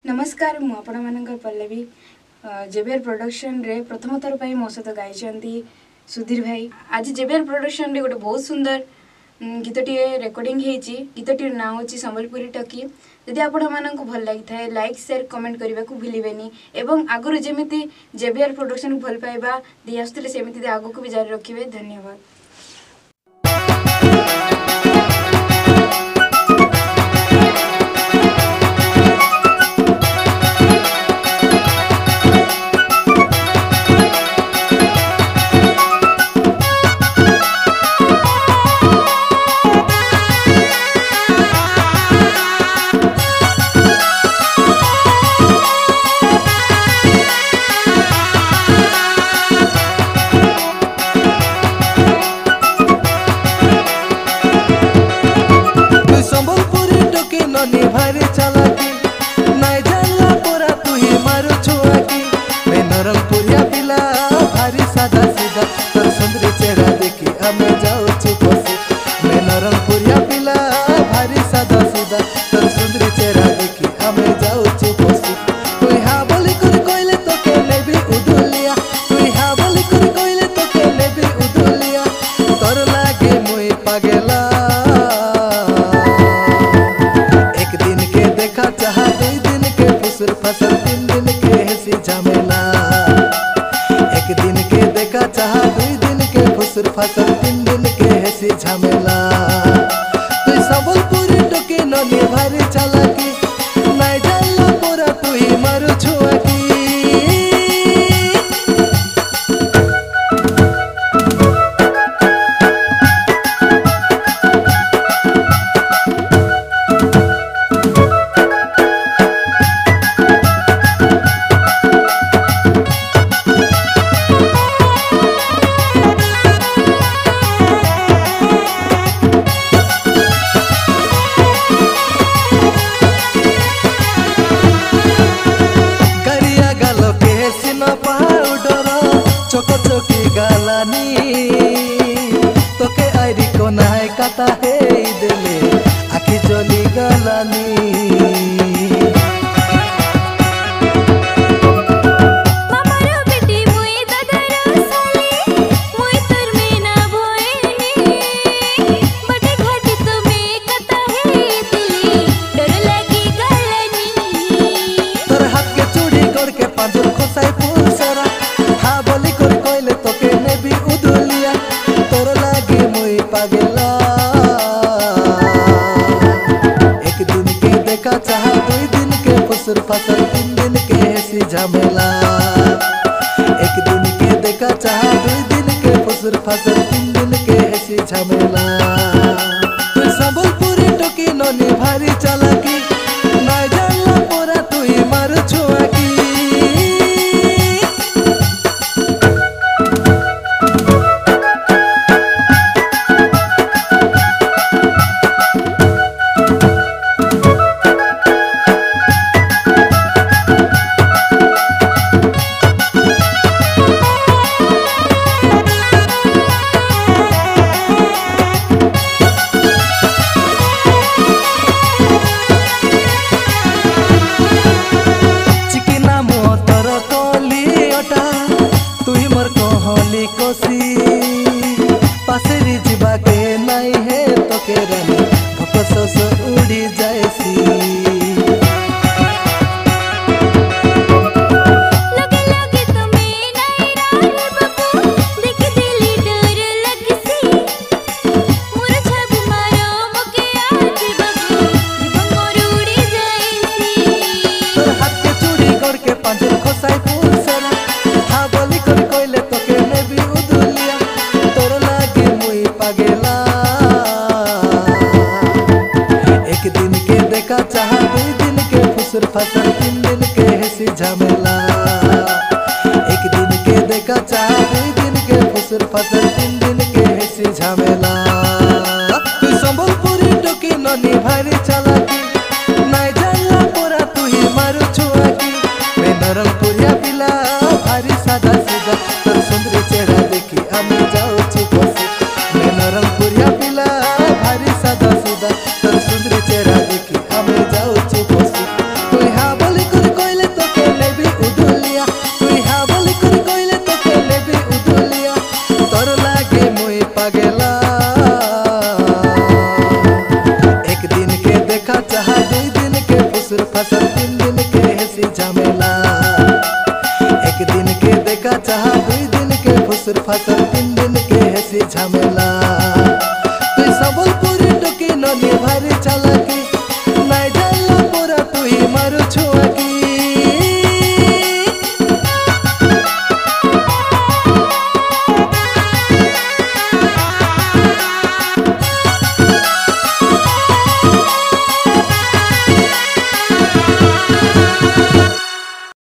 नमस्कार मु आपण मानकर पल्लवी जेबीआर प्रोडक्शन रे प्रथम थर पर मो सहित गाई सुधीर भाई। आज जेबीआर प्रोडक्शन रे गोटे बहुत सुंदर गीतटी रेकर्डिंग होती। गीतटी ना हूँ संबलपुरी टकी। यदि आपण मानक भल लगी था लाइक शेयर कमेंट करने को भूलें एवं आगुरी जमी जेबीआर प्रोडक्शन भल पाइबा दी आसुले सेमती आगू को भी जारी रखिए। धन्यवाद। फसल 3 दिन के हेसी झमेला तू संबलपुरी टोके ननी भारी चालाकी नाइ जाला पूरा तू ही मारू छुआकी। तोके आईरी को नाय काता है दिले आखी जली गलानी फसल 3 दिन के हेसी झमेला एक दिन के देखा चाह 2 दिन के फुसुर फसल 3 दिन के हेसी झमेला तू संबलपुरी टोकी ननी भारी चालाकी नाइ जाला पूरा तू ही मारू छुआकी। पासेरी जीवा के नाई है तो के रानी भपसस उड़ी जाएसी लगे लगे तुम्हें नाई रानी बबू देख दिली डर लगसी मोर छब मारो मके आज बबू जीवन मोर उड़ी जाएसी तोर हाथ के चूड़ी गड़ के पांजर खोसाई पुरसरा हा बोली कर कोइले तो के ने भी उदुलिया तोर लागे मुई पागेला एक दिन के देखा चाह 2 दिन के फुसुर फसल 3 दिन के हेसी झमेला एक दिन के देखा चाह 2 दिन के फुसुर फसल 3 दिन के हेसी झमेला तू संबलपुरी टोकी ननी भारी चालाकी नाइ जाला पूरा तू ही मारू छुआकी मैं नरम पुरिया पिला भारी सादा सीधा तोर सुंदरी चेहरा देखी हमें जाओ चुपसी मैं नरम पुरिया पिला भारी सादा सीधा तोर सुंदरी चेहरा देखी हमें जाओ चुपसी तू हाँ बोली फसल 3 दिन के हेसी झमेला। एक दिन के देखा चाह 2 दिन के फुसुर फसल 3 दिन के हेसी झमेला।